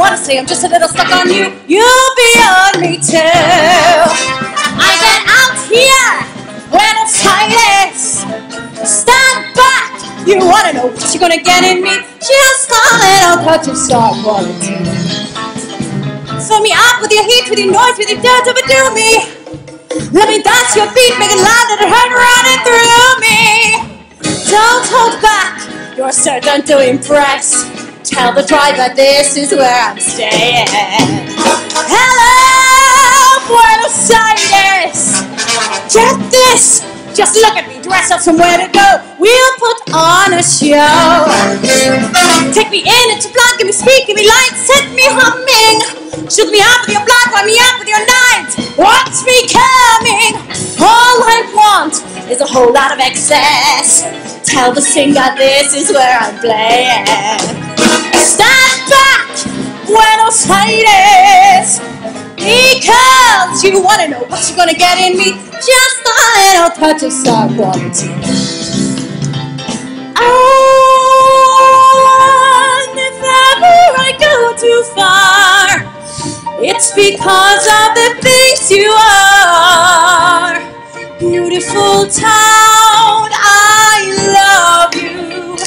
honestly, I'm just a little stuck on you. You'll be on me too. I get out here when it's tightest. Stand back. You wanna know what you're gonna get in me? Just a little touch of star quality. Fill me up with your heat, with your noise, with your dare to overdo me. Let me dance your feet, make it loud, let it hurt running through me. Don't hold back, you're certain to impress. Tell the driver this is where I'm staying. Hello, Buenos Aires. Get this, just look at me, dress up somewhere to go. We'll put on a show. Take me in at your block, give me speed, give me light, set me humming. Shoot me up with your blood, wind me up with your night. Watch me coming. All I want is a whole lot of excess. Tell the singer this is where I'm playing. Stand back, Buenos Aires. Because you want to know what you're going to get in me. Just a little touch of star quality. And if ever I go too far, it's because of the things you are. Beautiful town, I love you.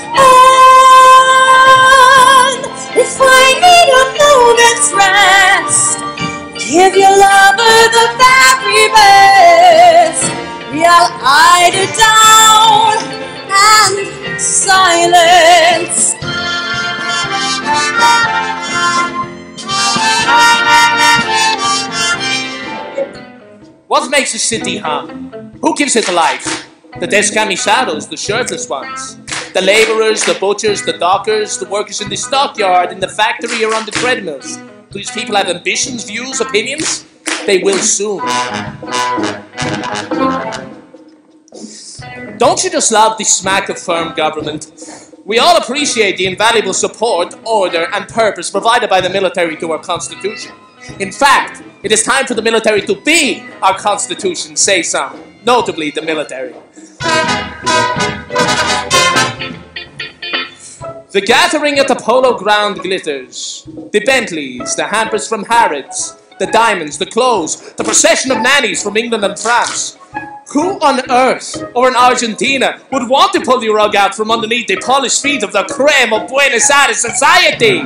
And if I need a moment's rest, give your lover the very best. We'll hide it down and silence. What makes a city hum? Who gives it life? The descamisados, the shirtless ones. The laborers, the butchers, the dockers, the workers in the stockyard, in the factory, or on the treadmills. Do these people have ambitions, views, opinions? They will soon. Don't you just love the smack of firm government? We all appreciate the invaluable support, order, and purpose provided by the military to our Constitution. In fact, it is time for the military to be our Constitution, say some, notably the military. The gathering at the Polo Ground glitters. The Bentleys, the hampers from Harrods, the diamonds, the clothes, the procession of nannies from England and France. Who on earth, or in Argentina, would want to pull the rug out from underneath the polished feet of the creme of Buenos Aires society?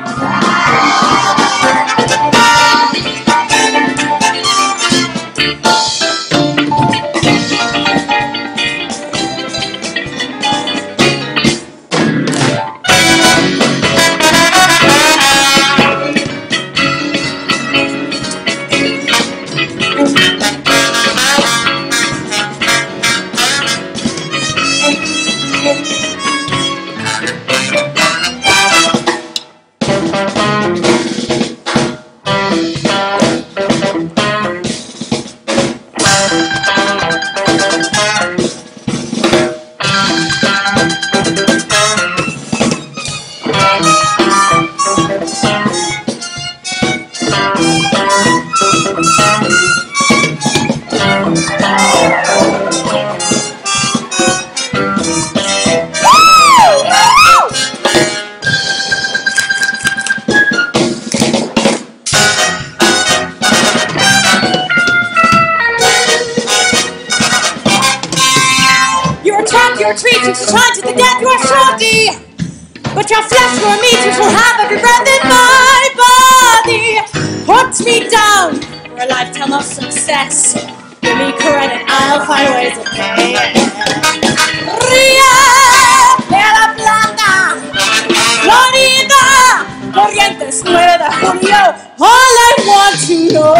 Your treat, you shall shine to the death, you are shorty. But your flesh nor meat, you shall have every breath in my body. Put me down for a lifetime of success. Give me credit, I'll find ways of paying. Rio de la Plata, Florida, Corrientes, 9 de Julio. All I want to know.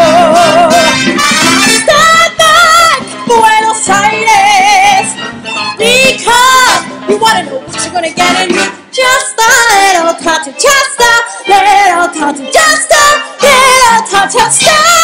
Stand back, Buenos Aires. Because you wanna know what you're gonna get in me. Just a little touch of, just a little touch of, just a little touch of style.